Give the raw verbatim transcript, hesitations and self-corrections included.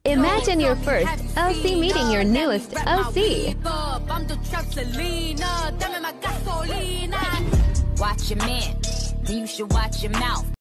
Imagine your first O C meeting your newest O C. Watch your man, then you should watch your mouth.